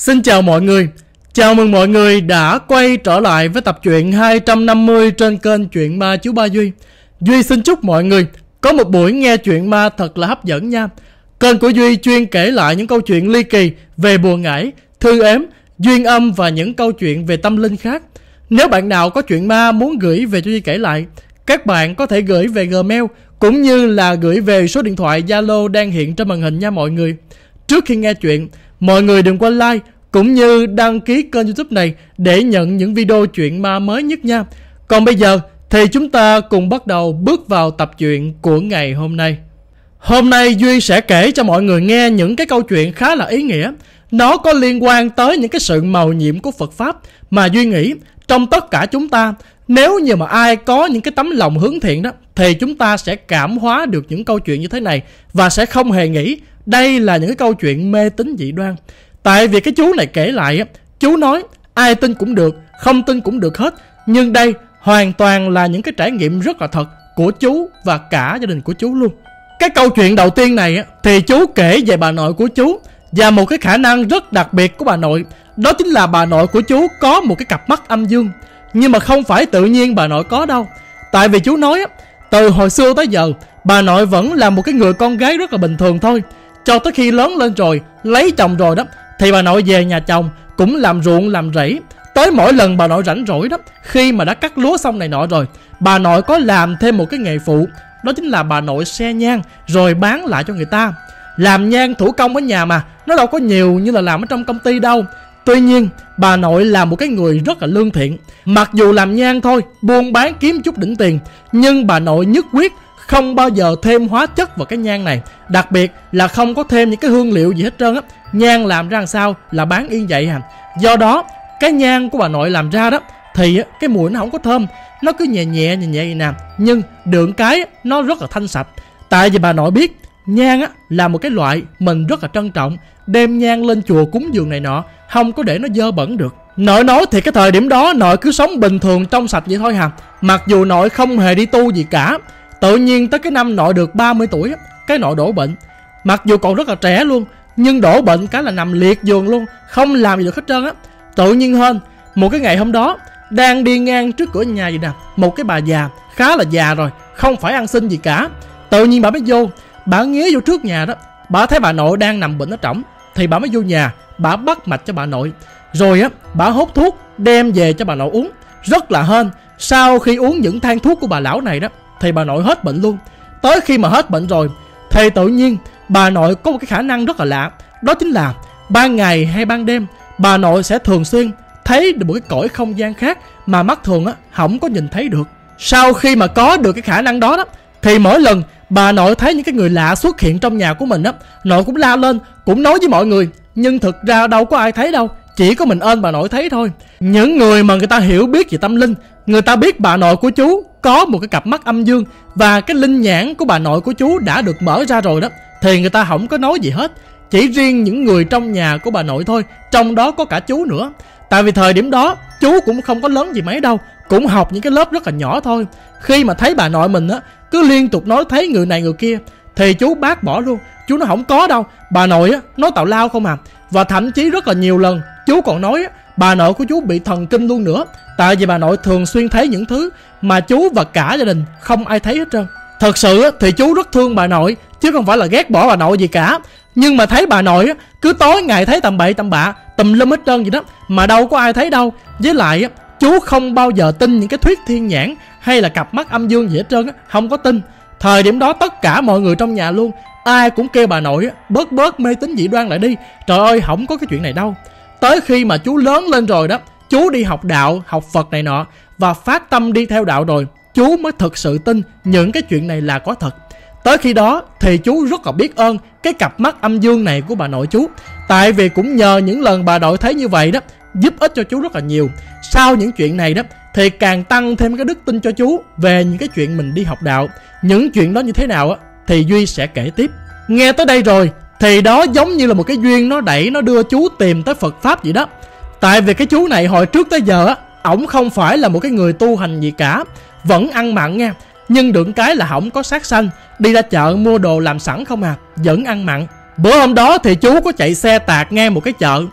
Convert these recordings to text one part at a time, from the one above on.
Xin chào mọi người. Chào mừng mọi người đã quay trở lại với tập truyện 250 trên kênh Truyện Ma Chú Ba Duy. Duy xin chúc mọi người có một buổi nghe truyện ma thật là hấp dẫn nha. Kênh của Duy chuyên kể lại những câu chuyện ly kỳ về bùa ngải, thư ếm, duyên âm và những câu chuyện về tâm linh khác. Nếu bạn nào có chuyện ma muốn gửi về cho Duy kể lại, các bạn có thể gửi về Gmail cũng như là gửi về số điện thoại Zalo đang hiện trên màn hình nha mọi người. Trước khi nghe chuyện, mọi người đừng quên like cũng như đăng ký kênh YouTube này để nhận những video truyện ma mới nhất nha. Còn bây giờ thì chúng ta cùng bắt đầu bước vào tập truyện của ngày hôm nay. Hôm nay Duy sẽ kể cho mọi người nghe những cái câu chuyện khá là ý nghĩa. Nó có liên quan tới những cái sự mầu nhiệm của Phật Pháp mà Duy nghĩ trong tất cả chúng ta, nếu như mà ai có những cái tấm lòng hướng thiện đó, thì chúng ta sẽ cảm hóa được những câu chuyện như thế này và sẽ không hề nghĩ đây là những cái câu chuyện mê tín dị đoan. Tại vì cái chú này kể lại, chú nói ai tin cũng được, không tin cũng được hết. Nhưng đây hoàn toàn là những cái trải nghiệm rất là thật của chú và cả gia đình của chú luôn. Cái câu chuyện đầu tiên này thì chú kể về bà nội của chú và một cái khả năng rất đặc biệt của bà nội. Đó chính là bà nội của chú có một cái cặp mắt âm dương. Nhưng mà không phải tự nhiên bà nội có đâu. Tại vì chú nói từ hồi xưa tới giờ bà nội vẫn là một cái người con gái rất là bình thường thôi. Cho tới khi lớn lên rồi, lấy chồng rồi đó, thì bà nội về nhà chồng cũng làm ruộng làm rẫy. Tới mỗi lần bà nội rảnh rỗi đó, khi mà đã cắt lúa xong này nọ rồi, bà nội có làm thêm một cái nghề phụ. Đó chính là bà nội xe nhang rồi bán lại cho người ta. Làm nhang thủ công ở nhà mà, nó đâu có nhiều như là làm ở trong công ty đâu. Tuy nhiên bà nội là một cái người rất là lương thiện. Mặc dù làm nhang thôi, buôn bán kiếm chút đỉnh tiền, nhưng bà nội nhất quyết không bao giờ thêm hóa chất vào cái nhang này. Đặc biệt là không có thêm những cái hương liệu gì hết trơn á. Nhang làm ra làm sao là bán yên vậy à. Do đó cái nhang của bà nội làm ra đó thì cái mùi nó không có thơm, nó cứ nhẹ nhẹ vậy nè. Nhưng được cái nó rất là thanh sạch. Tại vì bà nội biết nhang là một cái loại mình rất là trân trọng, đem nhang lên chùa cúng dường này nọ, không có để nó dơ bẩn được. Nội nói thì cái thời điểm đó nội cứ sống bình thường trong sạch vậy thôi hà. Mặc dù nội không hề đi tu gì cả. Tự nhiên tới cái năm nội được 30 tuổi cái nội đổ bệnh. Mặc dù còn rất là trẻ luôn, nhưng đổ bệnh cái là nằm liệt giường luôn, không làm gì được hết trơn á. Tự nhiên hơn một cái ngày hôm đó, đang đi ngang trước cửa nhà vậy nè, một cái bà già khá là già rồi, không phải ăn xin gì cả. Tự nhiên bà mới vô, bà nghía vô trước nhà đó. Bà thấy bà nội đang nằm bệnh ở trỏng, thì bà mới vô nhà, bà bắt mạch cho bà nội. Rồi bà hốt thuốc đem về cho bà nội uống. Rất là hên, sau khi uống những thang thuốc của bà lão này đó, thì bà nội hết bệnh luôn. Tới khi mà hết bệnh rồi thì tự nhiên bà nội có một cái khả năng rất là lạ. Đó chính là ban ngày hay ban đêm bà nội sẽ thường xuyên thấy được một cái cõi không gian khác mà mắt thường không có nhìn thấy được. Sau khi mà có được cái khả năng đó thì mỗi lần bà nội thấy những cái người lạ xuất hiện trong nhà của mình nội cũng la lên, cũng nói với mọi người. Nhưng thực ra đâu có ai thấy đâu, chỉ có mình bà nội thấy thôi. Những người mà người ta hiểu biết về tâm linh, người ta biết bà nội của chú có một cái cặp mắt âm dương và cái linh nhãn của bà nội của chú đã được mở ra rồi đó, thì người ta không có nói gì hết. Chỉ riêng những người trong nhà của bà nội thôi, trong đó có cả chú nữa. Tại vì thời điểm đó chú cũng không có lớn gì mấy đâu, cũng học những cái lớp rất là nhỏ thôi. Khi mà thấy bà nội mình cứ liên tục nói thấy người này người kia, thì chú bác bỏ luôn. Chú nó không có đâu, bà nội nói tào lao không à. Và thậm chí rất là nhiều lần chú còn nói bà nội của chú bị thần kinh luôn nữa. Tại vì bà nội thường xuyên thấy những thứ mà chú và cả gia đình không ai thấy hết trơn. Thật sự thì chú rất thương bà nội, chứ không phải là ghét bỏ bà nội gì cả. Nhưng mà thấy bà nội cứ tối ngày thấy tầm bậy tầm bạ, tùm lum hết trơn gì đó, mà đâu có ai thấy đâu. Với lại chú không bao giờ tin những cái thuyết thiên nhãn hay là cặp mắt âm dương gì hết trơn, không có tin. Thời điểm đó tất cả mọi người trong nhà luôn, ai cũng kêu bà nội bớt mê tín dị đoan lại đi, trời ơi không có cái chuyện này đâu. Tới khi mà chú lớn lên rồi đó, chú đi học đạo, học Phật này nọ và phát tâm đi theo đạo rồi, chú mới thực sự tin những cái chuyện này là có thật. Tới khi đó thì chú rất là biết ơn cái cặp mắt âm dương này của bà nội chú. Tại vì cũng nhờ những lần bà nội thấy như vậy đó, giúp ích cho chú rất là nhiều. Sau những chuyện này đó thì càng tăng thêm cái đức tin cho chú về những cái chuyện mình đi học đạo. Những chuyện đó như thế nào thì Duy sẽ kể tiếp. Nghe tới đây rồi thì đó giống như là một cái duyên nó đẩy, nó đưa chú tìm tới Phật Pháp vậy đó. Tại vì cái chú này hồi trước tới giờ ổng không phải là một cái người tu hành gì cả, vẫn ăn mặn nha. Nhưng được cái là không có sát sanh, đi ra chợ mua đồ làm sẵn không à, vẫn ăn mặn. Bữa hôm đó thì chú có chạy xe tạt ngang một cái chợ.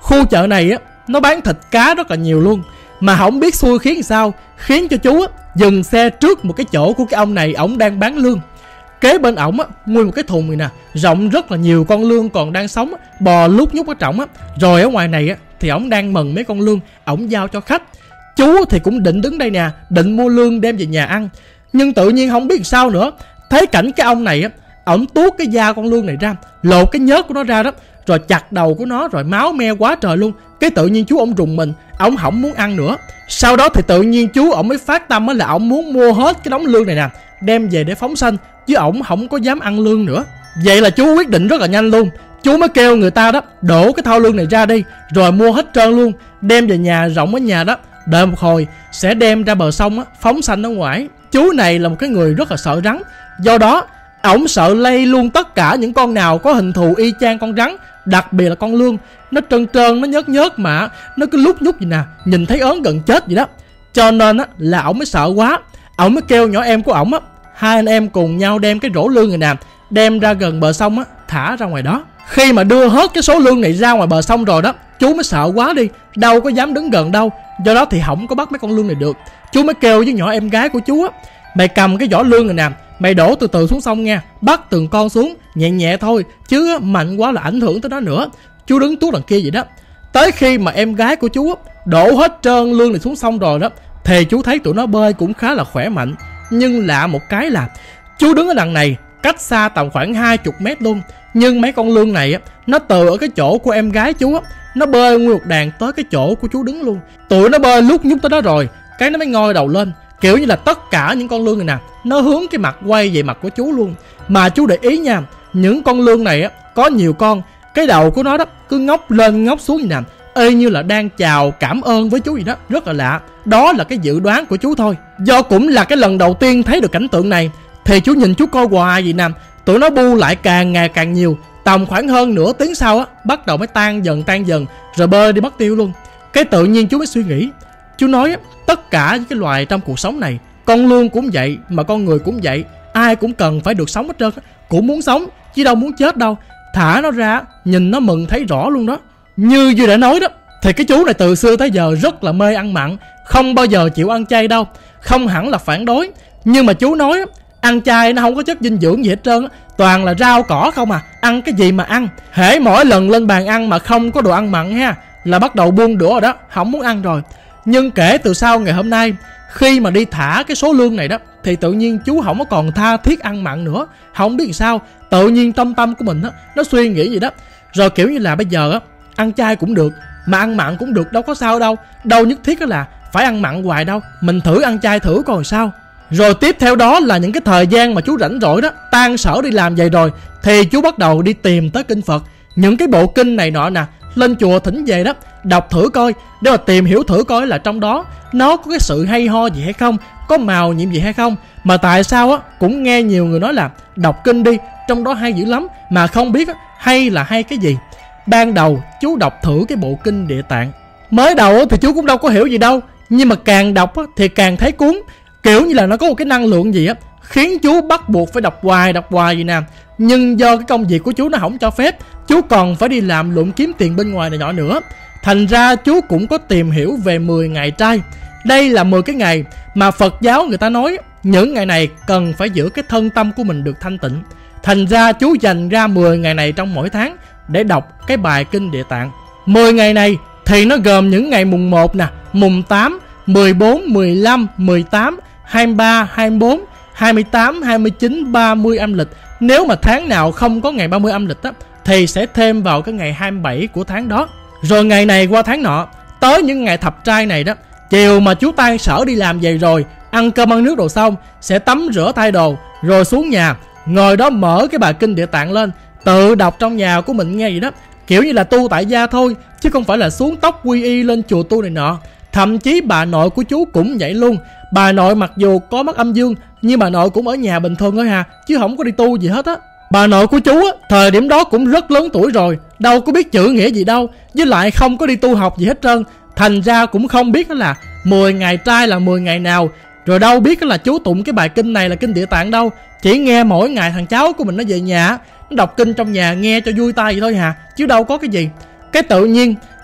Khu chợ này á, nó bán thịt cá rất là nhiều luôn. Mà không biết xui khiến sao, khiến cho chú á dừng xe trước một cái chỗ của cái ông này, ổng đang bán lương. Kế bên ổng á, nguyên một cái thùng này nè, rộng rất là nhiều con lương còn đang sống á, bò lúc nhúc ở trọng á. Rồi ở ngoài này á thì ổng đang mần mấy con lương, ổng giao cho khách. Chú thì cũng định đứng đây nè, định mua lương đem về nhà ăn. Nhưng tự nhiên không biết sao nữa, thấy cảnh cái ông này á, ổng tuốt cái da con lương này ra, lột cái nhớt của nó ra đó, rồi chặt đầu của nó, rồi máu me quá trời luôn. Cái tự nhiên chú ổng rùng mình, ổng không muốn ăn nữa. Sau đó thì tự nhiên chú ổng mới phát tâm á là ổng muốn mua hết cái đống lương này nè, đem về để phóng sanh, chứ ổng không có dám ăn lương nữa. Vậy là chú quyết định rất là nhanh luôn. Chú mới kêu người ta đó đổ cái thau lương này ra đi, rồi mua hết trơn luôn, đem về nhà rộng ở nhà đó. Đợi một hồi sẽ đem ra bờ sông á, phóng sanh ở ngoài. Chú này là một cái người rất là sợ rắn, do đó ổng sợ lây luôn tất cả những con nào có hình thù y chang con rắn, đặc biệt là con lương. Nó trơn trơn, nó nhớt nhớt mà nó cứ lúc nhúc gì nè, nhìn thấy ớn gần chết vậy đó. Cho nên á là ổng mới sợ quá. Ổng mới kêu nhỏ em của ổng á, hai anh em cùng nhau đem cái rổ lương này nè, đem ra gần bờ sông á, thả ra ngoài đó. Khi mà đưa hết cái số lương này ra ngoài bờ sông rồi đó, chú mới sợ quá đi, đâu có dám đứng gần đâu. Do đó thì không có bắt mấy con lương này được. Chú mới kêu với nhỏ em gái của chú á, mày cầm cái vỏ lương này nè, mày đổ từ từ xuống sông nha, bắt từng con xuống nhẹ nhẹ thôi, chứ mạnh quá là ảnh hưởng tới nó nữa. Chú đứng tuốt đằng kia vậy đó. Tới khi mà em gái của chú á, đổ hết trơn lương này xuống sông rồi đó, thì chú thấy tụi nó bơi cũng khá là khỏe mạnh. Nhưng lạ một cái là chú đứng ở đằng này cách xa tầm khoảng 20 mét luôn, nhưng mấy con lương này á, nó từ ở cái chỗ của em gái chú á, nó bơi nguyên một đàn tới cái chỗ của chú đứng luôn. Tụi nó bơi lúc nhúc tới đó rồi, cái nó mới ngoi đầu lên, kiểu như là tất cả những con lương này nè, nó hướng cái mặt quay về mặt của chú luôn. Mà chú để ý nha, những con lương này á, có nhiều con, cái đầu của nó đó cứ ngóc lên ngóc xuống như nè, y như là đang chào cảm ơn với chú gì đó, rất là lạ. Đó là cái dự đoán của chú thôi. Do cũng là cái lần đầu tiên thấy được cảnh tượng này, thì chú nhìn chú coi hoài vậy nè. Tụi nó bu lại càng ngày càng nhiều, tầm khoảng hơn nửa tiếng sau á, bắt đầu mới tan dần, rồi bơi đi mất tiêu luôn. Cái tự nhiên chú mới suy nghĩ. Chú nói á, tất cả những cái loài trong cuộc sống này, con lương cũng vậy, mà con người cũng vậy, ai cũng cần phải được sống hết trơn, cũng muốn sống chứ đâu muốn chết đâu. Thả nó ra, nhìn nó mừng thấy rõ luôn đó. Như Duy đã nói đó, thì cái chú này từ xưa tới giờ rất là mê ăn mặn, không bao giờ chịu ăn chay đâu. Không hẳn là phản đối, nhưng mà chú nói ăn chay nó không có chất dinh dưỡng gì hết trơn, toàn là rau cỏ không à, ăn cái gì mà ăn. Hễ mỗi lần lên bàn ăn mà không có đồ ăn mặn ha, là bắt đầu buông đũa rồi đó, không muốn ăn rồi. Nhưng kể từ sau ngày hôm nay, khi mà đi thả cái số lương này đó, thì tự nhiên chú không có còn tha thiết ăn mặn nữa. Không biết sao, tự nhiên trong tâm của mình á, nó suy nghĩ gì đó. Rồi kiểu như là bây giờ á, ăn chay cũng được, mà ăn mặn cũng được, đâu có sao đâu. Đâu nhất thiết là phải ăn mặn hoài đâu, mình thử ăn chay thử coi sao. Rồi tiếp theo đó là những cái thời gian mà chú rảnh rỗi đó, tan sở đi làm vậy rồi, thì chú bắt đầu đi tìm tới kinh Phật. Những cái bộ kinh này nọ nè, lên chùa thỉnh về đó, đọc thử coi, để mà tìm hiểu thử coi là trong đó nó có cái sự hay ho gì hay không, có màu nhiệm gì hay không. Mà tại sao á, cũng nghe nhiều người nói là đọc kinh đi, trong đó hay dữ lắm, mà không biết á, hay là hay cái gì. Ban đầu chú đọc thử cái bộ kinh Địa Tạng. Mới đầu thì chú cũng đâu có hiểu gì đâu, nhưng mà càng đọc á, thì càng thấy cuốn. Kiểu như là nó có một cái năng lượng gì á, khiến chú bắt buộc phải đọc hoài vậy nè. Nhưng do cái công việc của chú nó không cho phép, chú còn phải đi làm lụm kiếm tiền bên ngoài này nọ nữa. Thành ra chú cũng có tìm hiểu về 10 ngày trai. Đây là 10 cái ngày mà Phật giáo người ta nói những ngày này cần phải giữ cái thân tâm của mình được thanh tịnh. Thành ra chú dành ra 10 ngày này trong mỗi tháng để đọc cái bài kinh Địa Tạng. 10 ngày này thì nó gồm những ngày mùng 1 nè, mùng 8, 14, 15, 18, 23, 24, 28, 29, 30 âm lịch. Nếu mà tháng nào không có ngày 30 âm lịch á, thì sẽ thêm vào cái ngày 27 của tháng đó. Rồi ngày này qua tháng nọ, tới những ngày thập trai này đó, chiều mà chú tan sở đi làm về rồi, ăn cơm ăn nước đồ xong, sẽ tắm rửa thay đồ, rồi xuống nhà, ngồi đó mở cái bài kinh Địa Tạng lên, tự đọc trong nhà của mình nghe vậy đó. Kiểu như là tu tại gia thôi, chứ không phải là xuống tóc quy y lên chùa tu này nọ. Thậm chí bà nội của chú cũng vậy luôn. Bà nội mặc dù có mắc âm dương, nhưng bà nội cũng ở nhà bình thường thôi hà, chứ không có đi tu gì hết á. Bà nội của chú á, thời điểm đó cũng rất lớn tuổi rồi, đâu có biết chữ nghĩa gì đâu, với lại không có đi tu học gì hết trơn. Thành ra cũng không biết là 10 ngày trai là 10 ngày nào, rồi đâu biết là chú tụng cái bài kinh này là kinh Địa Tạng đâu. Chỉ nghe mỗi ngày thằng cháu của mình nó về nhà, nó đọc kinh trong nhà nghe cho vui tai vậy thôi hà, chứ đâu có cái gì. Cái tự nhiên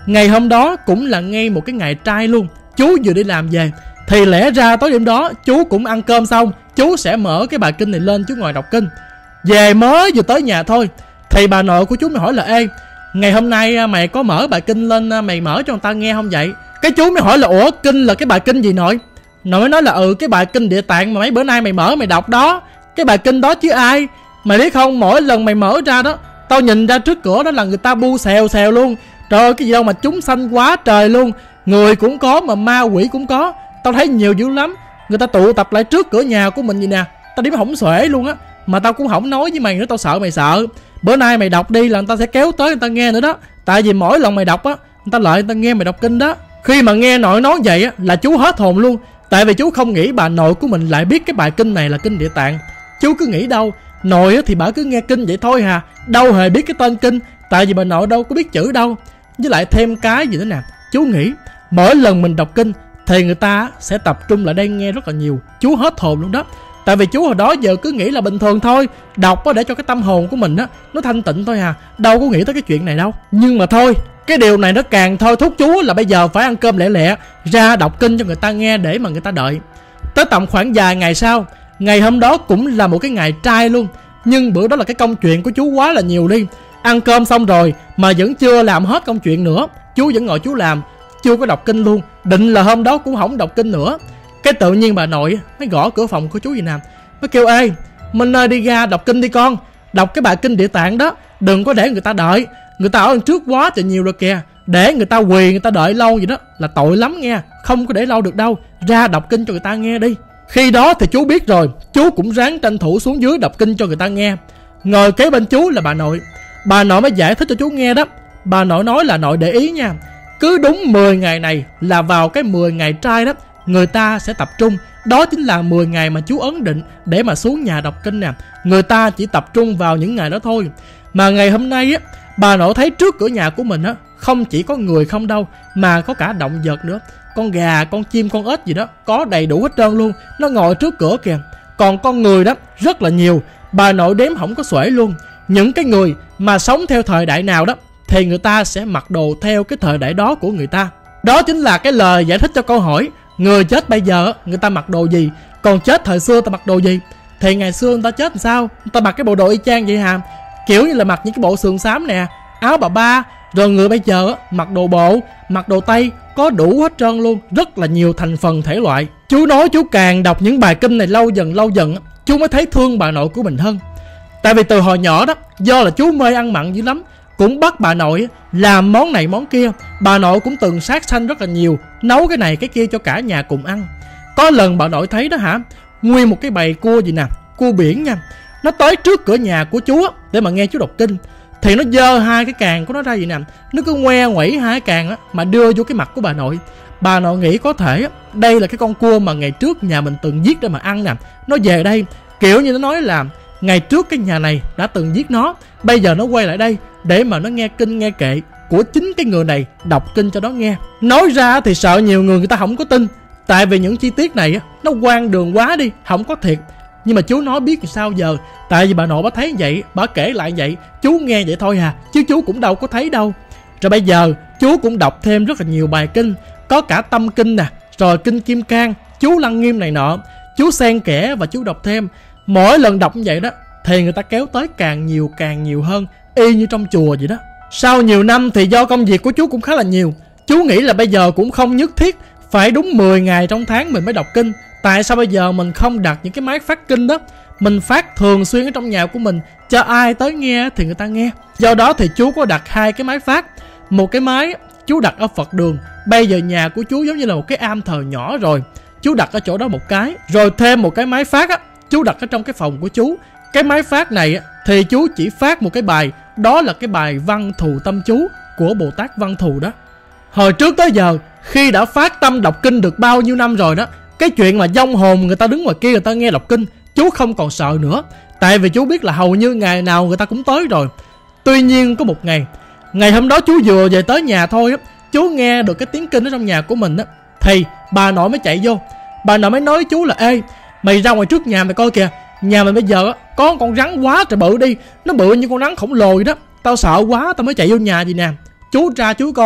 Ngày hôm đó cũng là ngay một cái ngày trai luôn. Chú vừa đi làm về, thì lẽ ra tối đêm đó chú cũng ăn cơm xong, chú sẽ mở cái bài kinh này lên, chú ngồi đọc kinh. Về mới vừa tới nhà thôi, thì bà nội của chú mới hỏi là: ê, ngày hôm nay mày có mở bài kinh lên, mày mở cho người ta nghe không vậy? Cái chú mới hỏi là: ủa, kinh là cái bài kinh gì nội? Nội mới nói là: cái bài kinh Địa Tạng mà mấy bữa nay mày mở mày đọc đó. Cái bài kinh đó chứ ai. Mày biết không, mỗi lần mày mở ra đó, tao nhìn ra trước cửa đó là người ta bu xèo xèo luôn. Trời ơi, cái gì đâu mà chúng sanh quá trời luôn. Người cũng có mà ma quỷ cũng có. Tao thấy nhiều dữ lắm. Người ta tụ tập lại trước cửa nhà của mình vậy nè. Tao điểm hổng xuể luôn á. Mà tao cũng không nói với mày nữa, tao sợ mày sợ. Bữa nay mày đọc đi là người ta sẽ kéo tới người ta nghe nữa đó. Tại vì mỗi lần mày đọc á, người ta lại người ta nghe mày đọc kinh đó. Khi mà nghe nội nói vậy á là chú hết hồn luôn. Tại vì chú không nghĩ bà nội của mình lại biết cái bài kinh này là kinh Địa Tạng. Chú cứ nghĩ đâu, nội thì bà cứ nghe kinh vậy thôi hà, đâu hề biết cái tên kinh. Tại vì bà nội đâu có biết chữ đâu. Với lại thêm cái gì nữa nè, chú nghĩ mỗi lần mình đọc kinh thì người ta sẽ tập trung lại đây nghe rất là nhiều. Chú hết hồn luôn đó. Tại vì chú hồi đó giờ cứ nghĩ là bình thường thôi, đọc để cho cái tâm hồn của mình á nó thanh tịnh thôi à, đâu có nghĩ tới cái chuyện này đâu. Nhưng mà thôi, cái điều này nó càng thôi thúc chú là bây giờ phải ăn cơm lẹ lẹ ra đọc kinh cho người ta nghe để mà người ta đợi. Tới tầm khoảng vài ngày sau, ngày hôm đó cũng là một cái ngày trai luôn, nhưng bữa đó là cái công chuyện của chú quá là nhiều đi. Ăn cơm xong rồi mà vẫn chưa làm hết công chuyện nữa, chú vẫn ngồi chú làm, chưa có đọc kinh luôn. Định là hôm đó cũng không đọc kinh nữa. Cái tự nhiên bà nội mới gõ cửa phòng của chú vậy nè, mới kêu: ê Minh ơi, đi ra đọc kinh đi con. Đọc cái bài kinh Địa Tạng đó, đừng có để người ta đợi. Người ta ở đằng trước quá trời nhiều rồi kìa. Để người ta quỳ người ta đợi lâu vậy đó là tội lắm nghe. Không có để lâu được đâu. Ra đọc kinh cho người ta nghe đi. Khi đó thì chú biết rồi, chú cũng ráng tranh thủ xuống dưới đọc kinh cho người ta nghe. Ngồi kế bên chú là bà nội. Bà nội mới giải thích cho chú nghe đó. Bà nội nói là nội để ý nha, cứ đúng 10 ngày này là vào cái 10 ngày trai đó, người ta sẽ tập trung. Đó chính là 10 ngày mà chú ấn định để mà xuống nhà đọc kinh nè. Người ta chỉ tập trung vào những ngày đó thôi. Mà ngày hôm nay á, bà nội thấy trước cửa nhà của mình á, không chỉ có người không đâu, mà có cả động vật nữa. Con gà, con chim, con ếch gì đó, có đầy đủ hết trơn luôn. Nó ngồi trước cửa kìa. Còn con người đó, rất là nhiều. Bà nội đếm không có xuể luôn. Những cái người mà sống theo thời đại nào đó thì người ta sẽ mặc đồ theo cái thời đại đó của người ta. Đó chính là cái lời giải thích cho câu hỏi người chết bây giờ người ta mặc đồ gì, còn chết thời xưa ta mặc đồ gì. Thì ngày xưa người ta chết làm sao, người ta mặc cái bộ đồ y chang vậy hả? Kiểu như là mặc những cái bộ sườn xám nè, áo bà ba. Rồi người bây giờ mặc đồ bộ, mặc đồ tây, có đủ hết trơn luôn. Rất là nhiều thành phần thể loại. Chú nói chú càng đọc những bài kinh này lâu dần chú mới thấy thương bà nội của mình hơn. Tại vì từ hồi nhỏ đó, do là chú mê ăn mặn dữ lắm, cũng bắt bà nội làm món này món kia. Bà nội cũng từng sát sanh rất là nhiều, nấu cái này cái kia cho cả nhà cùng ăn. Có lần bà nội thấy đó hả, nguyên một cái bầy cua gì nè, cua biển nha, nó tới trước cửa nhà của chú để mà nghe chú đọc kinh. Thì nó giơ hai cái càng của nó ra vậy nè, nó cứ ngoe nguẩy hai cái càng mà đưa vô cái mặt của bà nội. Bà nội nghĩ có thể đây là cái con cua mà ngày trước nhà mình từng giết để mà ăn nè. Nó về đây kiểu như nó nói là ngày trước cái nhà này đã từng giết nó, bây giờ nó quay lại đây để mà nó nghe kinh nghe kệ của chính cái người này đọc kinh cho nó nghe. Nói ra thì sợ nhiều người ta không có tin, tại vì những chi tiết này nó hoang đường quá đi, không có thiệt. Nhưng mà chú nói biết sao giờ. Tại vì bà nội bà thấy vậy, bà kể lại vậy, chú nghe vậy thôi à, chứ chú cũng đâu có thấy đâu. Rồi bây giờ chú cũng đọc thêm rất là nhiều bài kinh, có cả tâm kinh nè, rồi kinh Kim Cang, chú Lăng Nghiêm này nọ. Chú xen kẽ và chú đọc thêm. Mỗi lần đọc như vậy đó thì người ta kéo tới càng nhiều hơn, y như trong chùa vậy đó. Sau nhiều năm thì do công việc của chú cũng khá là nhiều, chú nghĩ là bây giờ cũng không nhất thiết phải đúng 10 ngày trong tháng mình mới đọc kinh. Tại sao bây giờ mình không đặt những cái máy phát kinh đó, mình phát thường xuyên ở trong nhà của mình, cho ai tới nghe thì người ta nghe. Do đó thì chú có đặt hai cái máy phát. Một cái máy chú đặt ở Phật đường, bây giờ nhà của chú giống như là một cái am thờ nhỏ rồi, chú đặt ở chỗ đó một cái. Rồi thêm một cái máy phát chú đặt ở trong cái phòng của chú. Cái máy phát này thì chú chỉ phát một cái bài, đó là cái bài Văn Thù Tâm Chú của Bồ Tát Văn Thù đó. Hồi trước tới giờ, khi đã phát tâm đọc kinh được bao nhiêu năm rồi đó, cái chuyện mà vong hồn người ta đứng ngoài kia người ta nghe đọc kinh, chú không còn sợ nữa. Tại vì chú biết là hầu như ngày nào người ta cũng tới rồi. Tuy nhiên có một ngày hôm đó chú vừa về tới nhà thôi chú nghe được cái tiếng kinh ở trong nhà của mình thì bà nội mới chạy vô. Bà nội mới nói với chú là: ê, mày ra ngoài trước nhà mày coi kìa, nhà mình bây giờ có con rắn quá trời bự đi, nó bự như con rắn khổng lồ vậy đó. Tao sợ quá tao mới chạy vô nhà gì nè. Chú ra chú coi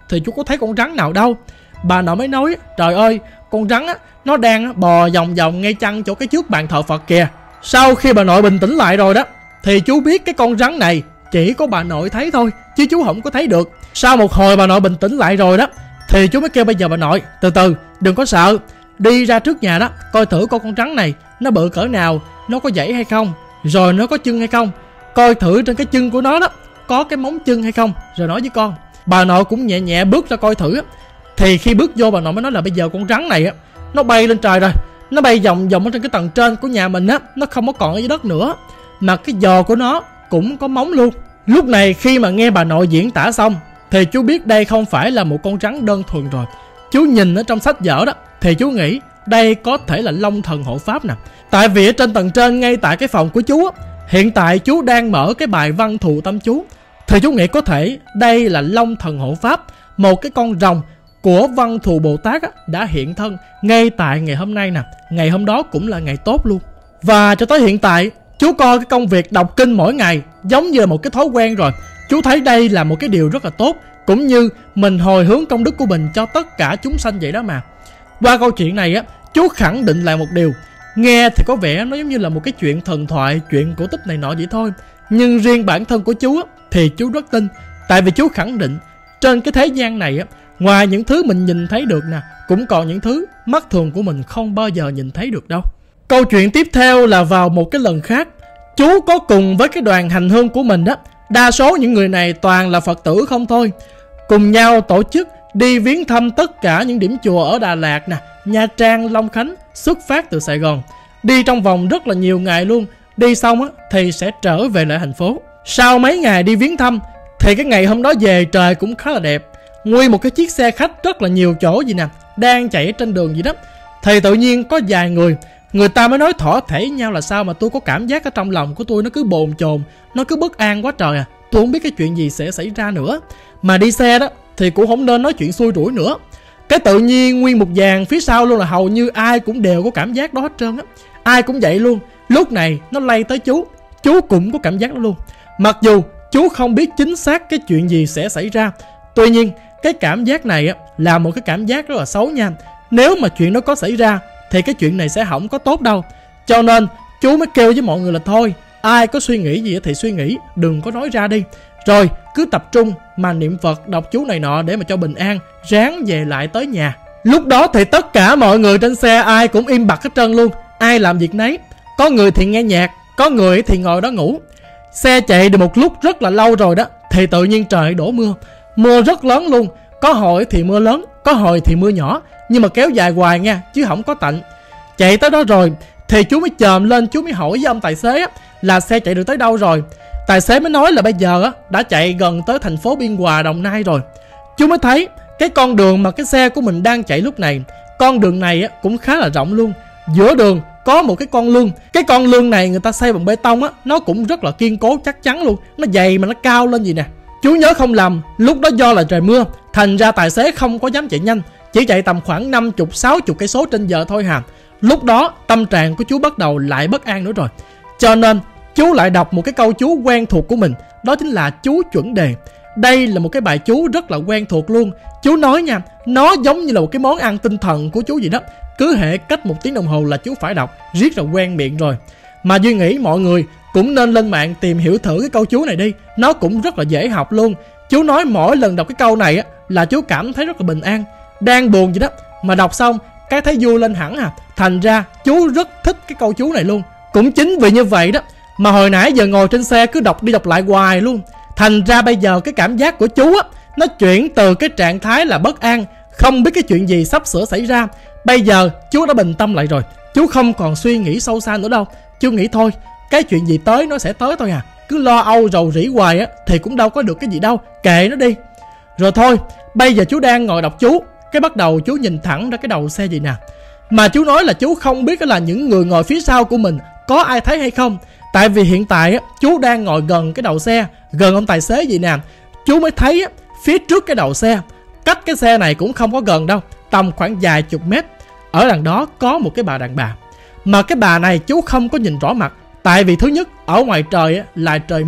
thì chú có thấy con rắn nào đâu. Bà nội mới nói trời ơi, con rắn á, nó đang bò vòng vòng ngay chân chỗ cái trước bàn thờ Phật kìa. Sau khi bà nội bình tĩnh lại rồi đó, thì chú biết cái con rắn này chỉ có bà nội thấy thôi, chứ chú không có thấy được. Sau một hồi bà nội bình tĩnh lại rồi đó, thì chú mới kêu bây giờ bà nội từ từ, đừng có sợ, đi ra trước nhà đó, coi thử con rắn này nó bự cỡ nào, nó có dãy hay không, rồi nó có chân hay không, coi thử trên cái chân của nó đó có cái móng chân hay không, rồi nói với con. Bà nội cũng nhẹ nhẹ bước ra coi thử. Thì khi bước vô, bà nội mới nói là bây giờ con rắn này á, nó bay lên trời rồi, nó bay vòng vòng ở trên cái tầng trên của nhà mình á, nó không có còn ở dưới đất nữa, mà cái giò của nó cũng có móng luôn. Lúc này khi mà nghe bà nội diễn tả xong, thì chú biết đây không phải là một con rắn đơn thuần rồi. Chú nhìn ở trong sách vở đó, thì chú nghĩ đây có thể là Long Thần hộ pháp nè. Tại vì ở trên tầng trên, ngay tại cái phòng của chú á, hiện tại chú đang mở cái bài văn thù tâm chú, thì chú nghĩ có thể đây là Long Thần hộ pháp, một cái con rồng của Văn Thù Bồ Tát á, đã hiện thân ngay tại ngày hôm nay nè. Ngày hôm đó cũng là ngày tốt luôn. Và cho tới hiện tại, chú coi cái công việc đọc kinh mỗi ngày giống như là một cái thói quen rồi. Chú thấy đây là một cái điều rất là tốt, cũng như mình hồi hướng công đức của mình cho tất cả chúng sanh vậy đó mà. Qua câu chuyện này á, chú khẳng định lại một điều. Nghe thì có vẻ nó giống như là một cái chuyện thần thoại, chuyện cổ tích này nọ vậy thôi, nhưng riêng bản thân của chú á, thì chú rất tin. Tại vì chú khẳng định trên cái thế gian này á, ngoài những thứ mình nhìn thấy được nè, cũng còn những thứ mắt thường của mình không bao giờ nhìn thấy được đâu. Câu chuyện tiếp theo là vào một cái lần khác, chú có cùng với cái đoàn hành hương của mình đó. Đa số những người này toàn là Phật tử không thôi, cùng nhau tổ chức đi viếng thăm tất cả những điểm chùa ở Đà Lạt nè, Nha Trang, Long Khánh, xuất phát từ Sài Gòn. Đi trong vòng rất là nhiều ngày luôn. Đi xong á, thì sẽ trở về lại thành phố. Sau mấy ngày đi viếng thăm, thì cái ngày hôm đó về trời cũng khá là đẹp. Nguyên một cái chiếc xe khách rất là nhiều chỗ gì nè, đang chạy trên đường gì đó. Thì tự nhiên có vài người ta mới nói thỏ thẻ nhau là sao mà tôi có cảm giác ở trong lòng của tôi nó cứ bồn chồn, nó cứ bất an quá trời à. Tôi không biết cái chuyện gì sẽ xảy ra nữa. Mà đi xe đó thì cũng không nên nói chuyện xui rủi nữa. Cái tự nhiên nguyên một dàn phía sau luôn là hầu như ai cũng đều có cảm giác đó hết trơn á. Ai cũng vậy luôn. Lúc này nó lay tới chú cũng có cảm giác đó luôn. Mặc dù chú không biết chính xác cái chuyện gì sẽ xảy ra, tuy nhiên cái cảm giác này á là một cái cảm giác rất là xấu nha. Nếu mà chuyện đó có xảy ra thì cái chuyện này sẽ không có tốt đâu. Cho nên chú mới kêu với mọi người là thôi, ai có suy nghĩ gì thì suy nghĩ, đừng có nói ra đi. Rồi cứ tập trung mà niệm Phật, đọc chú này nọ để mà cho bình an, ráng về lại tới nhà. Lúc đó thì tất cả mọi người trên xe ai cũng im bặt hết trơn luôn. Ai làm việc nấy. Có người thì nghe nhạc, có người thì ngồi đó ngủ. Xe chạy được một lúc rất là lâu rồi đó, thì tự nhiên trời đổ mưa. Mưa rất lớn luôn. Có hồi thì mưa lớn, có hồi thì mưa nhỏ, nhưng mà kéo dài hoài nha, chứ không có tạnh. Chạy tới đó rồi thì chú mới chồm lên, chú mới hỏi với ông tài xế á, là xe chạy được tới đâu rồi. Tài xế mới nói là bây giờ á, đã chạy gần tới thành phố Biên Hòa, Đồng Nai rồi. Chú mới thấy cái con đường mà cái xe của mình đang chạy lúc này, con đường này á, cũng khá là rộng luôn. Giữa đường có một cái con lương. Cái con lương này người ta xây bằng bê tông á, nó cũng rất là kiên cố chắc chắn luôn. Nó dày mà nó cao lên gì nè. Chú nhớ không lầm, lúc đó do là trời mưa, thành ra tài xế không có dám chạy nhanh, chỉ chạy tầm khoảng 50-60 cây số trên giờ thôi hà. Lúc đó tâm trạng của chú bắt đầu lại bất an nữa rồi. Cho nên chú lại đọc một cái câu chú quen thuộc của mình, đó chính là chú chuẩn đề. Đây là một cái bài chú rất là quen thuộc luôn. Chú nói nha, nó giống như là một cái món ăn tinh thần của chú vậy đó. Cứ hễ cách 1 tiếng đồng hồ là chú phải đọc, riết là quen miệng rồi. Mà Duy nghĩ mọi người cũng nên lên mạng tìm hiểu thử cái câu chú này đi. Nó cũng rất là dễ học luôn. Chú nói mỗi lần đọc cái câu này á, là chú cảm thấy rất là bình an. Đang buồn gì đó mà đọc xong cái thấy vui lên hẳn à. Thành ra chú rất thích cái câu chú này luôn. Cũng chính vì như vậy đó mà hồi nãy giờ ngồi trên xe cứ đọc đi đọc lại hoài luôn. Thành ra bây giờ cái cảm giác của chú á, nó chuyển từ cái trạng thái là bất an, không biết cái chuyện gì sắp sửa xảy ra. Bây giờ chú đã bình tâm lại rồi. Chú không còn suy nghĩ sâu xa nữa đâu. Chú nghĩ thôi, cái chuyện gì tới nó sẽ tới thôi à. Cứ lo âu rầu rĩ hoài á thì cũng đâu có được cái gì đâu, kệ nó đi. Rồi thôi, bây giờ chú đang ngồi đọc chú, cái bắt đầu chú nhìn thẳng ra cái đầu xe gì nè. Mà chú nói là chú không biết là những người ngồi phía sau của mình có ai thấy hay không. Tại vì hiện tại á, chú đang ngồi gần cái đầu xe, gần ông tài xế gì nè. Chú mới thấy á, phía trước cái đầu xe, cách cái xe này cũng không có gần đâu, tầm khoảng vài chục mét. Ở đằng đó có một cái bà đàn bà. Mà cái bà này chú không có nhìn rõ mặt. Tại vì thứ nhất, ở ngoài trời á, là trời mưa,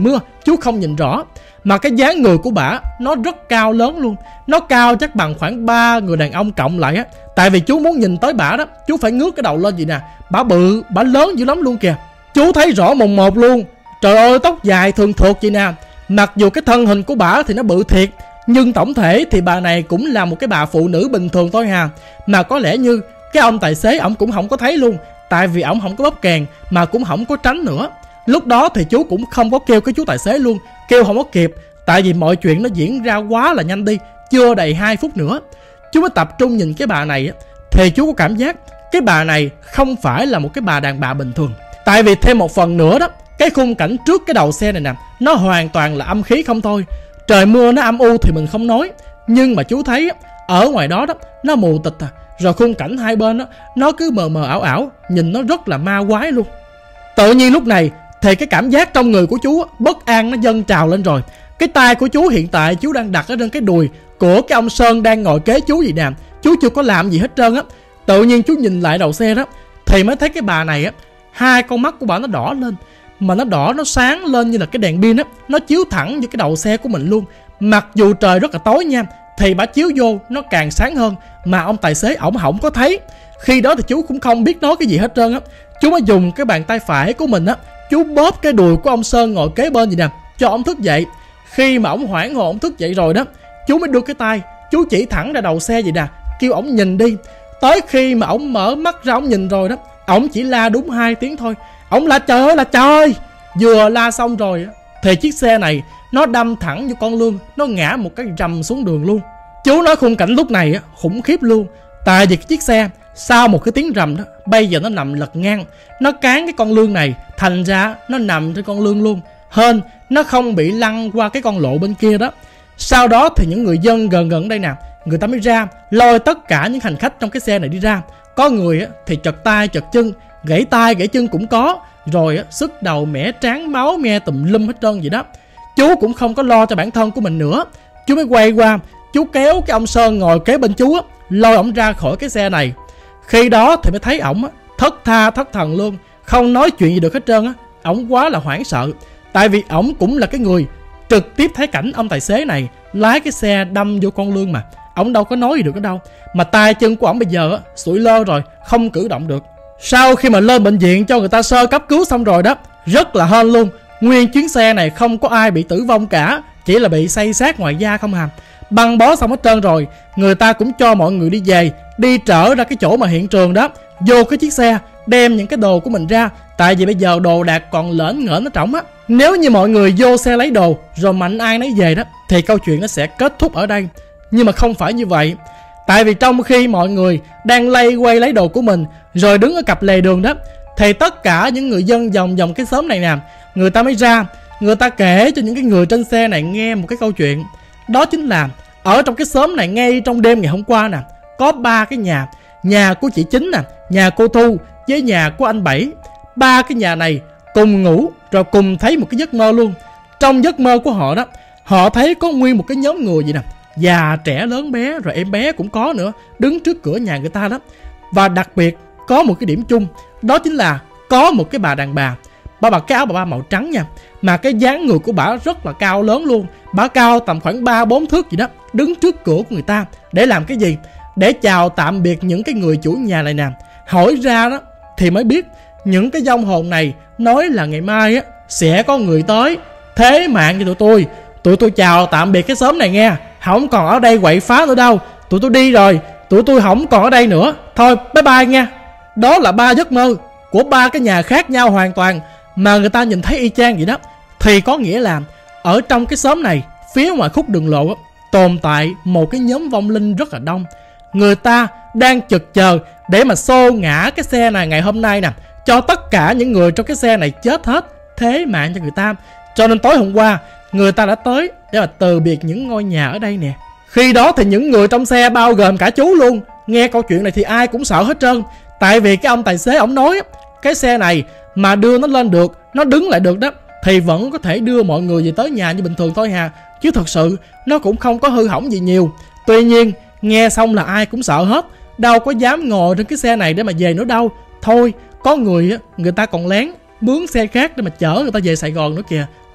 chú không nhìn rõ. Mà cái dáng người của bả nó rất cao lớn luôn. Nó cao chắc bằng khoảng 3 người đàn ông cộng lại á. Tại vì chú muốn nhìn tới bả đó, chú phải ngước cái đầu lên vậy nè. Bả bự, bả lớn dữ lắm luôn kìa. Chú thấy rõ mồn một luôn. Trời ơi, tóc dài thường thuộc vậy nè. Mặc dù cái thân hình của bả thì nó bự thiệt, nhưng tổng thể thì bà này cũng là một cái bà phụ nữ bình thường thôi hà. Mà có lẽ như cái ông tài xế ổng cũng không có thấy luôn. Tại vì ổng không có bóp kèn mà cũng không có tránh nữa. Lúc đó thì chú cũng không có kêu cái chú tài xế luôn, kêu không có kịp. Tại vì mọi chuyện nó diễn ra quá là nhanh đi. Chưa đầy 2 phút nữa chú mới tập trung nhìn cái bà này, thì chú có cảm giác cái bà này không phải là một cái bà đàn bà bình thường. Tại vì thêm một phần nữa đó, cái khung cảnh trước cái đầu xe này nè, nó hoàn toàn là âm khí không thôi. Trời mưa nó âm u thì mình không nói, nhưng mà chú thấy ở ngoài đó đó nó mù tịt à. Rồi khung cảnh hai bên đó, nó cứ mờ mờ ảo ảo, nhìn nó rất là ma quái luôn. Tự nhiên lúc này thì cái cảm giác trong người của chú bất an nó dâng trào lên rồi. Cái tay của chú hiện tại chú đang đặt ở trên cái đùi của cái ông Sơn đang ngồi kế chú vậy nè. Chú chưa có làm gì hết trơn á. Tự nhiên chú nhìn lại đầu xe đó thì mới thấy cái bà này á, hai con mắt của bà nó đỏ lên. Mà nó đỏ, nó sáng lên như là cái đèn pin á. Nó chiếu thẳng vô cái đầu xe của mình luôn. Mặc dù trời rất là tối nha, thì bà chiếu vô nó càng sáng hơn. Mà ông tài xế ổng không có thấy. Khi đó thì chú cũng không biết nói cái gì hết trơn á. Chú mới dùng cái bàn tay phải của mình á, chú bóp cái đùi của ông Sơn ngồi kế bên vậy nè, cho ông thức dậy. Khi mà ổng hoảng hồn, ổng thức dậy rồi đó, chú mới đưa cái tay chú chỉ thẳng ra đầu xe vậy nè, kêu ổng nhìn đi. Tới khi mà ổng mở mắt ra ổng nhìn rồi đó, ổng chỉ la đúng 2 tiếng thôi. Ổng la trời ơi là trời. Vừa la xong rồi thì chiếc xe này nó đâm thẳng vô con lương, nó ngã một cái rầm xuống đường luôn. Chú nói khung cảnh lúc này khủng khiếp luôn. Tại vì cái chiếc xe sau một cái tiếng rầm đó, bây giờ nó nằm lật ngang, nó cán cái con lương này, thành ra nó nằm trên con lương luôn. Hên nó không bị lăn qua cái con lộ bên kia đó. Sau đó thì những người dân gần đây nè, người ta mới ra lôi tất cả những hành khách trong cái xe này đi ra. Có người thì chật tay chật chân, gãy tay gãy chân cũng có. Rồi sức đầu mẻ trán máu me tùm lum hết trơn vậy đó. Chú cũng không có lo cho bản thân của mình nữa. Chú mới quay qua, chú kéo cái ông Sơn ngồi kế bên chú lôi ổng ra khỏi cái xe này. Khi đó thì mới thấy ổng thất tha thất thần luôn, không nói chuyện gì được hết trơn á. Ổng quá là hoảng sợ. Tại vì ổng cũng là cái người trực tiếp thấy cảnh ông tài xế này lái cái xe đâm vô con lương mà. Ổng đâu có nói gì được ở đâu. Mà tay chân của ổng bây giờ sụi lơ rồi, không cử động được. Sau khi mà lên bệnh viện cho người ta sơ cấp cứu xong rồi đó, rất là hên luôn, nguyên chuyến xe này không có ai bị tử vong cả, chỉ là bị xây xát ngoài da không hà. Băng bó xong hết trơn rồi, người ta cũng cho mọi người đi về, đi trở ra cái chỗ mà hiện trường đó, vô cái chiếc xe, đem những cái đồ của mình ra. Tại vì bây giờ đồ đạc còn lởn ngởn ở trỏng á. Nếu như mọi người vô xe lấy đồ rồi mạnh ai nấy về đó, thì câu chuyện nó sẽ kết thúc ở đây. Nhưng mà không phải như vậy. Tại vì trong khi mọi người đang lay quay lấy đồ của mình rồi đứng ở cặp lề đường đó, thì tất cả những người dân vòng cái xóm này nè, người ta mới ra, người ta kể cho những cái người trên xe này nghe một cái câu chuyện. Đó chính là ở trong cái xóm này ngay trong đêm ngày hôm qua nè, có 3 cái nhà. Nhà của chị Chính nè, nhà cô Thu với nhà của anh Bảy. 3 cái nhà này cùng ngủ rồi cùng thấy một cái giấc mơ luôn. Trong giấc mơ của họ đó, họ thấy có nguyên một cái nhóm người gì nè, già trẻ lớn bé rồi em bé cũng có nữa, đứng trước cửa nhà người ta đó. Và đặc biệt có một cái điểm chung, đó chính là có một cái bà đàn bà. Bà mặc cái áo bà màu trắng nha, mà cái dáng người của bà rất là cao lớn luôn. Bà cao tầm khoảng 3-4 thước gì đó, đứng trước cửa của người ta. Để làm cái gì? Để chào tạm biệt những cái người chủ nhà này nè. Hỏi ra đó thì mới biết những cái vong hồn này nói là ngày mai sẽ có người tới thế mạng cho tụi tôi. Tụi tôi chào tạm biệt cái xóm này nghe, không còn ở đây quậy phá nữa đâu. Tụi tôi đi rồi, tụi tôi không còn ở đây nữa. Thôi bye bye nha. Đó là 3 giấc mơ của 3 cái nhà khác nhau hoàn toàn, mà người ta nhìn thấy y chang vậy đó. Thì có nghĩa là ở trong cái xóm này, phía ngoài khúc đường lộ tồn tại một cái nhóm vong linh rất là đông. Người ta đang chực chờ để mà xô ngã cái xe này ngày hôm nay nè, cho tất cả những người trong cái xe này chết hết, thế mạng cho người ta. Cho nên tối hôm qua người ta đã tới để mà từ biệt những ngôi nhà ở đây nè. Khi đó thì những người trong xe bao gồm cả chú luôn, nghe câu chuyện này thì ai cũng sợ hết trơn. Tại vì cái ông tài xế ổng nói cái xe này mà đưa nó lên được, nó đứng lại được đó, thì vẫn có thể đưa mọi người về tới nhà như bình thường thôi hà. Chứ thật sự nó cũng không có hư hỏng gì nhiều. Tuy nhiên nghe xong là ai cũng sợ hết, đâu có dám ngồi trên cái xe này để mà về nữa đâu. Thôi có người người ta còn lén mướn xe khác để mà chở người ta về Sài Gòn nữa kìa.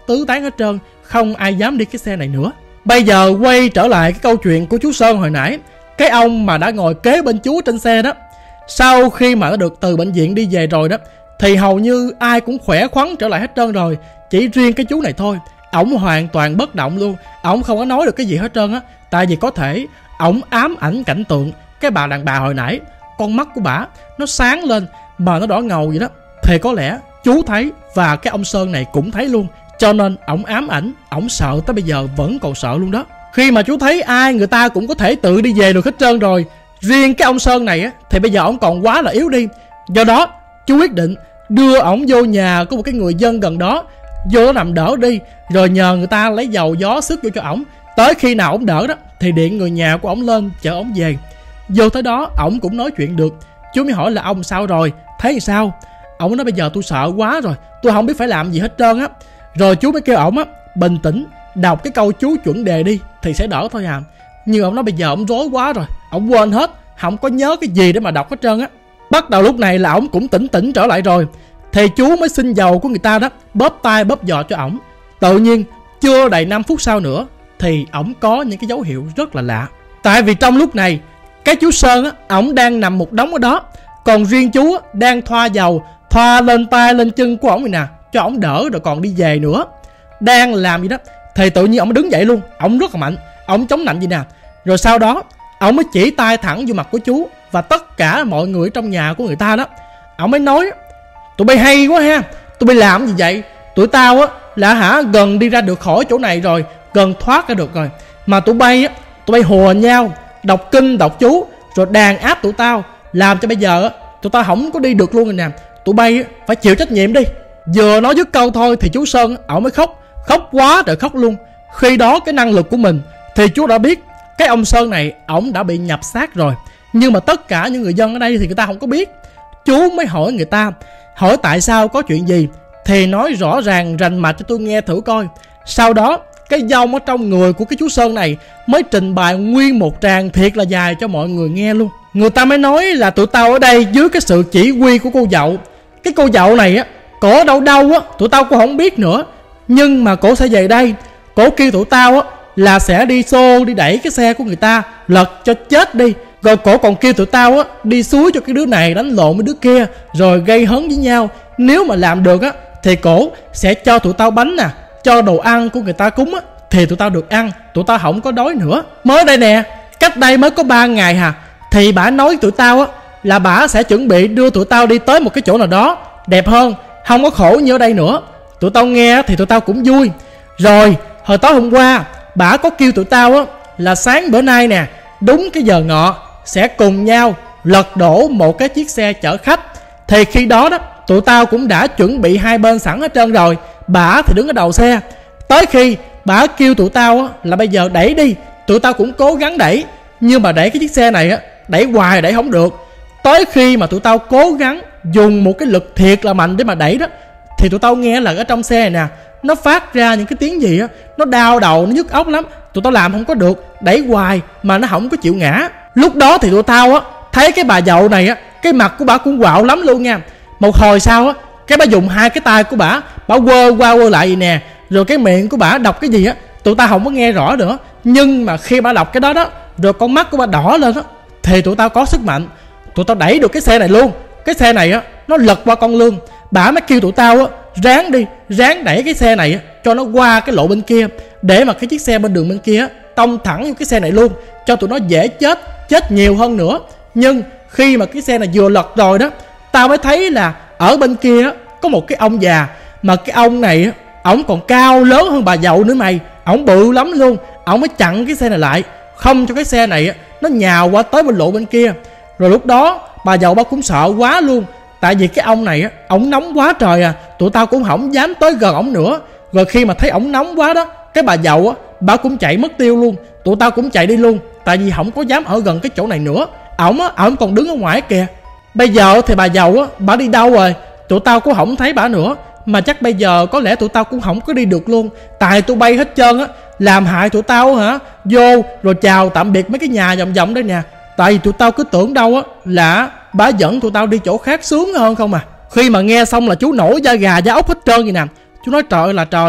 tứ tán hết trơn, không ai dám đi cái xe này nữa. Bây giờ quay trở lại cái câu chuyện của chú Sơn hồi nãy. Cái ông mà đã ngồi kế bên chú trên xe đó, sau khi mà nó được từ bệnh viện đi về rồi đó, thì hầu như ai cũng khỏe khoắn trở lại hết trơn rồi. Chỉ riêng cái chú này thôi, ổng hoàn toàn bất động luôn. Ổng không có nói được cái gì hết trơn á. Tại vì có thể ổng ám ảnh cảnh tượng cái bà đàn bà hồi nãy, con mắt của bả nó sáng lên mà nó đỏ ngầu vậy đó. Thì có lẽ chú thấy và cái ông Sơn này cũng thấy luôn, cho nên ổng ám ảnh, ổng sợ tới bây giờ vẫn còn sợ luôn đó. Khi mà chú thấy ai người ta cũng có thể tự đi về được hết trơn rồi, riêng cái ông Sơn này á, thì bây giờ ổng còn quá là yếu đi. Do đó chú quyết định đưa ổng vô nhà của một cái người dân gần đó, vô đó nằm đỡ đi, rồi nhờ người ta lấy dầu gió sức vô cho ổng. Tới khi nào ổng đỡ đó thì điện người nhà của ổng lên chở ổng về. Vô tới đó ổng cũng nói chuyện được. Chú mới hỏi là ông sao rồi, thấy sao? Ổng nói bây giờ tôi sợ quá rồi, tôi không biết phải làm gì hết trơn á. Rồi chú mới kêu ổng á bình tĩnh, đọc cái câu chú chuẩn đề đi thì sẽ đỡ thôi à. Nhưng ổng nói bây giờ ổng rối quá rồi, ổng quên hết, không có nhớ cái gì để mà đọc hết trơn á. Bắt đầu lúc này là ổng cũng tỉnh trở lại rồi, thì chú mới xin dầu của người ta đó, bóp tay bóp giò cho ổng. Tự nhiên chưa đầy 5 phút sau nữa thì ổng có những cái dấu hiệu rất là lạ. Tại vì trong lúc này cái chú Sơn á, ổng đang nằm một đống ở đó, còn riêng chú á, đang thoa dầu, thoa lên tay lên chân của ổng này nè, cho ổng đỡ rồi còn đi về nữa. Đang làm gì đó thì tự nhiên ổng đứng dậy luôn, ổng rất là mạnh, ổng chống nạnh gì nè. Rồi sau đó ổng mới chỉ tay thẳng vô mặt của chú và tất cả mọi người trong nhà của người ta đó. Ổng mới nói tụi bay hay quá ha, tụi bay làm gì vậy? Tụi tao á là gần đi ra được khỏi chỗ này rồi, gần thoát ra được rồi, mà tụi bay hùa nhau, đọc kinh đọc chú rồi đàn áp tụi tao, làm cho bây giờ á tụi tao không có đi được luôn rồi nè. Tụi bay phải chịu trách nhiệm đi. Vừa nói dứt câu thôi thì chú Sơn ổng mới khóc quá trời khóc luôn. Khi đó cái năng lực của mình thì chú đã biết cái ông Sơn này ổng đã bị nhập xác rồi, nhưng mà tất cả những người dân ở đây thì người ta không có biết. Chú mới hỏi người ta, hỏi tại sao, có chuyện gì, thì nói rõ ràng rành mạch cho tôi nghe thử coi. Sau đó cái dông ở trong người của cái chú Sơn này mới trình bày nguyên một tràng thiệt là dài cho mọi người nghe luôn. Người ta mới nói là tụi tao ở đây dưới cái sự chỉ huy của cô dậu. Cái cô dậu này á, cổ đâu á tụi tao cũng không biết nữa, nhưng mà cổ sẽ về đây, cổ kêu tụi tao á là sẽ đi xô đi đẩy cái xe của người ta lật cho chết đi. Rồi cổ còn kêu tụi tao á đi suối cho cái đứa này đánh lộn với đứa kia rồi gây hấn với nhau. Nếu mà làm được á thì cổ sẽ cho tụi tao bánh nè, cho đồ ăn của người ta cúng á, thì tụi tao được ăn, tụi tao không có đói nữa. Mới đây nè, cách đây mới có 3 ngày hà, thì bả nói tụi tao á là bả sẽ chuẩn bị đưa tụi tao đi tới một cái chỗ nào đó đẹp hơn, không có khổ như ở đây nữa. Tụi tao nghe thì tụi tao cũng vui. Rồi hồi tối hôm qua bả có kêu tụi tao á là sáng bữa nay nè, đúng cái giờ ngọ sẽ cùng nhau lật đổ một cái chiếc xe chở khách. Thì khi đó đó tụi tao cũng đã chuẩn bị hai bên sẵn hết trơn rồi. Bả thì đứng ở đầu xe. Tới khi bả kêu tụi tao á là bây giờ đẩy đi, tụi tao cũng cố gắng đẩy, nhưng mà đẩy cái chiếc xe này á, đẩy hoài đẩy không được. Tới khi mà tụi tao cố gắng dùng một cái lực thiệt là mạnh để mà đẩy đó, thì tụi tao nghe là ở trong xe này nè, nó phát ra những cái tiếng gì á, nó đau đầu, nó nhức óc lắm. Tụi tao làm không có được, đẩy hoài mà nó không có chịu ngã. Lúc đó thì tụi tao á thấy cái bà dậu này á, cái mặt của bà cũng quạo lắm luôn nha. Một hồi sau á, cái bà dùng hai cái tay của bà quơ qua quơ lại vậy nè, rồi cái miệng của bà đọc cái gì á tụi tao không có nghe rõ nữa. Nhưng mà khi bà đọc cái đó đó, rồi con mắt của bà đỏ lên á, thì tụi tao có sức mạnh, tụi tao đẩy được cái xe này luôn. Cái xe này á nó lật qua con lương. Bà mới kêu tụi tao á ráng đi, ráng đẩy cái xe này á cho nó qua cái lộ bên kia, để mà cái chiếc xe bên đường bên kia á tông thẳng vô cái xe này luôn, cho tụi nó dễ chết nhiều hơn nữa. Nhưng khi mà cái xe này vừa lật rồi đó, tao mới thấy là ở bên kia á có một cái ông già, mà cái ông này á ổng còn cao lớn hơn bà dậu nữa mày, ổng bự lắm luôn. Ổng mới chặn cái xe này lại, không cho cái xe này á nó nhào qua tới bên lộ bên kia. Rồi lúc đó bà dậu bà cũng sợ quá luôn, tại vì cái ông này á ổng nóng quá trời à, tụi tao cũng không dám tới gần ổng nữa. Rồi khi mà thấy ổng nóng quá đó, cái bà dậu á bà cũng chạy mất tiêu luôn, tụi tao cũng chạy đi luôn, tại vì không có dám ở gần cái chỗ này nữa. Ổng còn đứng ở ngoài kìa. Bây giờ thì bà dậu á bà đi đâu rồi, tụi tao cũng không thấy bà nữa. Mà chắc bây giờ có lẽ tụi tao cũng không có đi được luôn, tại tụi bay hết trơn á, làm hại tụi tao hả. Vô rồi chào tạm biệt mấy cái nhà vòng vòng đây nè, tại vì tụi tao cứ tưởng đâu á là bà dẫn tụi tao đi chỗ khác sướng hơn không à. Khi mà nghe xong là chú nổi da gà da ốc hết trơn vậy nè. Chú nói trời ơi là trời,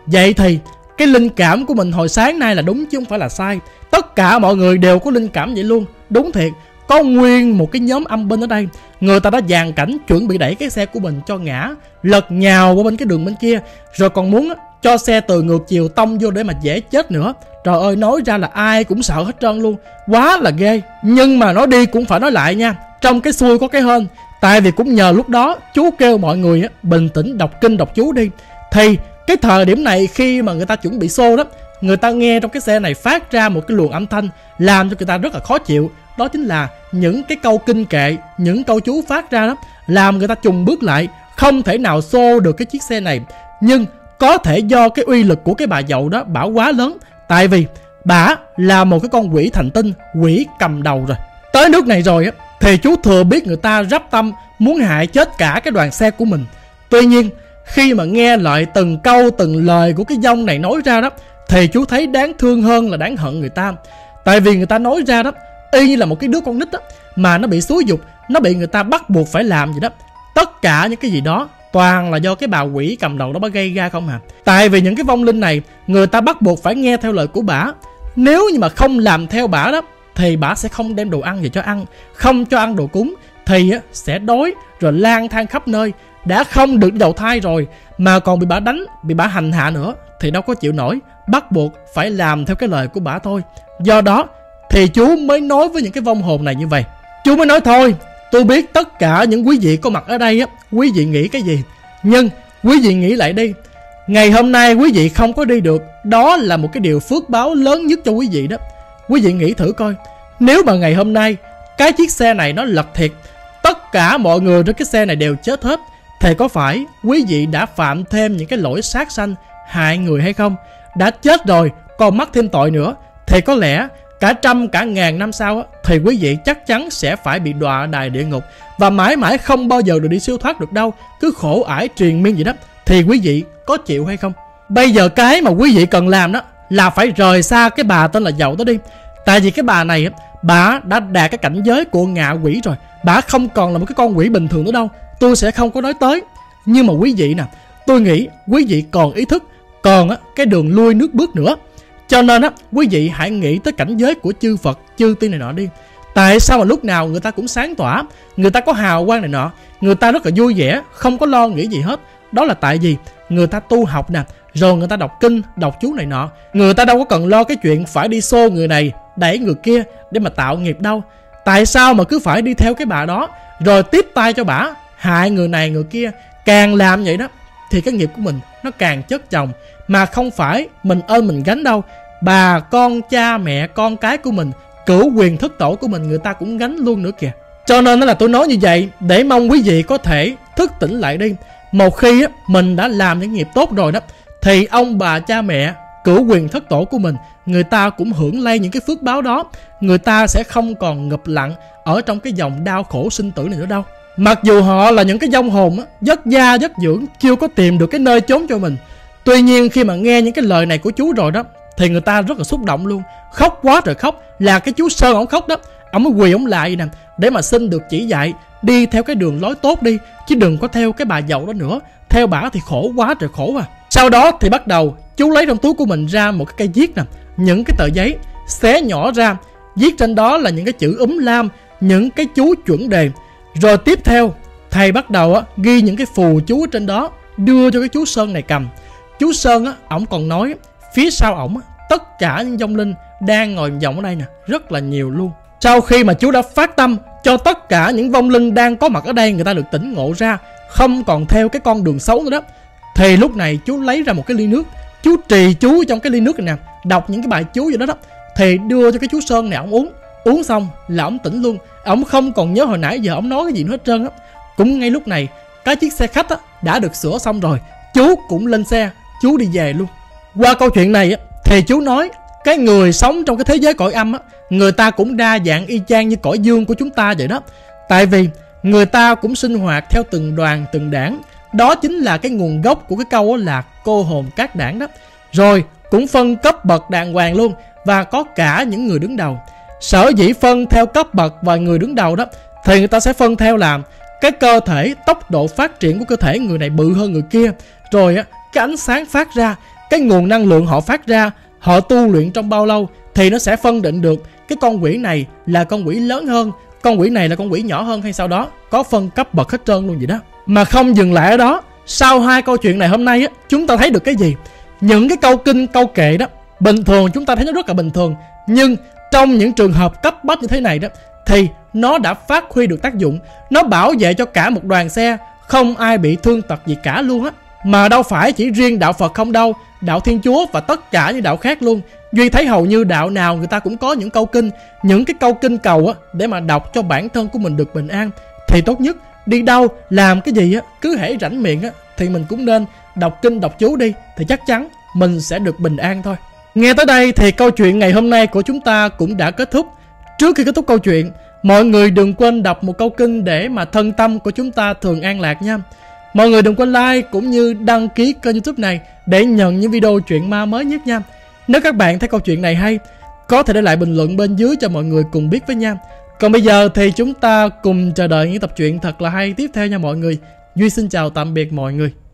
Vậy thì cái linh cảm của mình hồi sáng nay là đúng chứ không phải là sai. Tất cả mọi người đều có linh cảm vậy luôn. Đúng thiệt, có nguyên một cái nhóm âm binh ở đây, người ta đã dàn cảnh chuẩn bị đẩy cái xe của mình cho ngã, lật nhào qua bên cái đường bên kia, rồi còn muốn cho xe từ ngược chiều tông vô để mà dễ chết nữa. Trời ơi, nói ra là ai cũng sợ hết trơn luôn, quá là ghê. Nhưng mà nói đi cũng phải nói lại nha, trong cái xui có cái hên. Tại vì cũng nhờ lúc đó chú kêu mọi người bình tĩnh đọc kinh đọc chú đi, thì cái thời điểm này khi mà người ta chuẩn bị xô đó, người ta nghe trong cái xe này phát ra một cái luồng âm thanh làm cho người ta rất là khó chịu. Đó chính là những cái câu kinh kệ, những câu chú phát ra đó, làm người ta chùng bước lại, không thể nào xô được cái chiếc xe này. Nhưng có thể do cái uy lực của cái bà dậu đó bả quá lớn, tại vì bả là một cái con quỷ thành tinh, quỷ cầm đầu rồi. Tới nước này rồi á, thì chú thừa biết người ta rắp tâm muốn hại chết cả cái đoàn xe của mình. Tuy nhiên khi mà nghe lại từng câu từng lời của cái dông này nói ra đó, thì chú thấy đáng thương hơn là đáng hận người ta. Tại vì người ta nói ra đó y như là một cái đứa con nít đó, mà nó bị xúi dục, nó bị người ta bắt buộc phải làm gì đó. Tất cả những cái gì đó toàn là do cái bà quỷ cầm đầu đó bà gây ra không à. Tại vì những cái vong linh này, người ta bắt buộc phải nghe theo lời của bả. Nếu như mà không làm theo bả đó, thì bả sẽ không đem đồ ăn về cho ăn, không cho ăn đồ cúng, thì sẽ đói rồi lang thang khắp nơi. Đã không được đầu thai rồi mà còn bị bả đánh, bị bả hành hạ nữa thì đâu có chịu nổi, bắt buộc phải làm theo cái lời của bả thôi. Do đó thì chú mới nói với những cái vong hồn này như vậy. Chú mới nói thôi, tôi biết tất cả những quý vị có mặt ở đây á, quý vị nghĩ cái gì, nhưng quý vị nghĩ lại đi. Ngày hôm nay quý vị không có đi được, đó là một cái điều phước báo lớn nhất cho quý vị đó. Quý vị nghĩ thử coi, nếu mà ngày hôm nay cái chiếc xe này nó lật thiệt, tất cả mọi người trên cái xe này đều chết hết, thì có phải quý vị đã phạm thêm những cái lỗi sát sanh hại người hay không? Đã chết rồi còn mắc thêm tội nữa, thì có lẽ cả trăm cả ngàn năm sau á, thì quý vị chắc chắn sẽ phải bị đọa đày địa ngục và mãi mãi không bao giờ được đi siêu thoát được đâu, cứ khổ ải triền miên vậy đó. Thì quý vị có chịu hay không? Bây giờ cái mà quý vị cần làm đó là phải rời xa cái bà tên là Dậu đó đi. Tại vì cái bà này á, bà đã đạt cái cảnh giới của ngạ quỷ rồi, bà không còn là một cái con quỷ bình thường nữa đâu. Tôi sẽ không có nói tới. Nhưng mà quý vị nè, tôi nghĩ quý vị còn ý thức, còn cái đường lui nước bước nữa. Cho nên quý vị hãy nghĩ tới cảnh giới của chư Phật, chư tiên này nọ đi. Tại sao mà lúc nào người ta cũng sáng tỏa, người ta có hào quang này nọ, người ta rất là vui vẻ, không có lo nghĩ gì hết. Đó là tại vì người ta tu học nè, rồi người ta đọc kinh, đọc chú này nọ. Người ta đâu có cần lo cái chuyện phải đi xô người này, đẩy người kia để mà tạo nghiệp đâu. Tại sao mà cứ phải đi theo cái bà đó, rồi tiếp tay cho bả hại người này người kia? Càng làm vậy đó thì cái nghiệp của mình nó càng chất chồng, mà không phải mình ơn mình gánh đâu. Bà con cha mẹ con cái của mình, cửu quyền thất tổ của mình, người ta cũng gánh luôn nữa kìa. Cho nên đó là tôi nói như vậy để mong quý vị có thể thức tỉnh lại đi. Một khi mình đã làm những nghiệp tốt rồi đó, thì ông bà cha mẹ cửu quyền thất tổ của mình, người ta cũng hưởng lây những cái phước báo đó. Người ta sẽ không còn ngập lặng ở trong cái dòng đau khổ sinh tử này nữa đâu. Mặc dù họ là những cái vong hồn vất gia vất dưỡng, chưa có tìm được cái nơi trốn cho mình. Tuy nhiên khi mà nghe những cái lời này của chú rồi đó, thì người ta rất là xúc động luôn, khóc quá trời khóc. Là cái chú Sơn ổng khóc đó, ổng mới quỳ ổng lại nè, để mà xin được chỉ dạy đi theo cái đường lối tốt đi, chứ đừng có theo cái bà Dậu đó nữa. Theo bả thì khổ quá trời khổ à. Sau đó thì bắt đầu chú lấy trong túi của mình ra một cái cây viết nè, những cái tờ giấy xé nhỏ ra, viết trên đó là những cái chữ lam, những cái chú chuẩn đề. Rồi tiếp theo thầy bắt đầu ghi những cái phù chú ở trên đó, đưa cho cái chú Sơn này cầm. Chú Sơn ổng còn nói phía sau ổng tất cả những vong linh đang ngồi vọng ở đây nè, rất là nhiều luôn. Sau khi mà chú đã phát tâm cho tất cả những vong linh đang có mặt ở đây, người ta được tỉnh ngộ ra, không còn theo cái con đường xấu nữa đó, thì lúc này chú lấy ra một cái ly nước, chú trì chú trong cái ly nước này nè, đọc những cái bài chú vậy đó, thì đưa cho cái chú Sơn này ổng uống. Uống xong là ổng tỉnh luôn, ổng không còn nhớ hồi nãy giờ ổng nói cái gì nữa hết trơn á. Cũng ngay lúc này cái chiếc xe khách đã được sửa xong rồi, chú cũng lên xe, chú đi về luôn. Qua câu chuyện này thì chú nói cái người sống trong cái thế giới cõi âm người ta cũng đa dạng y chang như cõi dương của chúng ta vậy đó. Tại vì người ta cũng sinh hoạt theo từng đoàn từng đảng. Đó chính là cái nguồn gốc của cái câu là cô hồn các đảng đó. Rồi cũng phân cấp bậc đàng hoàng luôn, và có cả những người đứng đầu. Sở dĩ phân theo cấp bậc và người đứng đầu đó, thì người ta sẽ phân theo làm cái cơ thể, tốc độ phát triển của cơ thể người này bự hơn người kia. Rồi cái ánh sáng phát ra, cái nguồn năng lượng họ phát ra, họ tu luyện trong bao lâu, thì nó sẽ phân định được cái con quỷ này là con quỷ lớn hơn, con quỷ này là con quỷ nhỏ hơn hay sao đó. Có phân cấp bậc hết trơn luôn vậy đó. Mà không dừng lại ở đó, sau hai câu chuyện này hôm nay á, chúng ta thấy được cái gì? Những cái câu kinh, câu kệ đó, bình thường chúng ta thấy nó rất là bình thường, nhưng trong những trường hợp cấp bách như thế này đó, thì nó đã phát huy được tác dụng. Nó bảo vệ cho cả một đoàn xe, không ai bị thương tật gì cả luôn á. Mà đâu phải chỉ riêng đạo Phật không đâu, đạo Thiên Chúa và tất cả những đạo khác luôn. Duy thấy hầu như đạo nào người ta cũng có những câu kinh, những cái câu kinh cầu á, để mà đọc cho bản thân của mình được bình an. Thì tốt nhất đi đâu làm cái gì á, cứ hễ rảnh miệng á, thì mình cũng nên đọc kinh đọc chú đi, thì chắc chắn mình sẽ được bình an thôi. Nghe tới đây thì câu chuyện ngày hôm nay của chúng ta cũng đã kết thúc. Trước khi kết thúc câu chuyện, mọi người đừng quên đọc một câu kinh để mà thân tâm của chúng ta thường an lạc nha. Mọi người đừng quên like cũng như đăng ký kênh YouTube này để nhận những video truyện ma mới nhất nha. Nếu các bạn thấy câu chuyện này hay, có thể để lại bình luận bên dưới cho mọi người cùng biết với nha. Còn bây giờ thì chúng ta cùng chờ đợi những tập truyện thật là hay tiếp theo nha mọi người. Duy xin chào tạm biệt mọi người.